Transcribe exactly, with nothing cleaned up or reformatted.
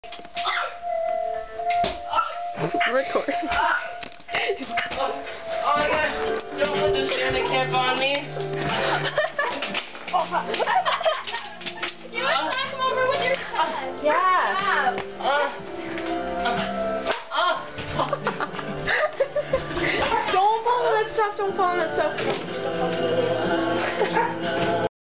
Record. Oh, oh my god, don't put this Santa cap on me. You want to knock him over with your hat? Yeah. Uh, uh, uh, Don't fall on that stuff, don't fall on that stuff.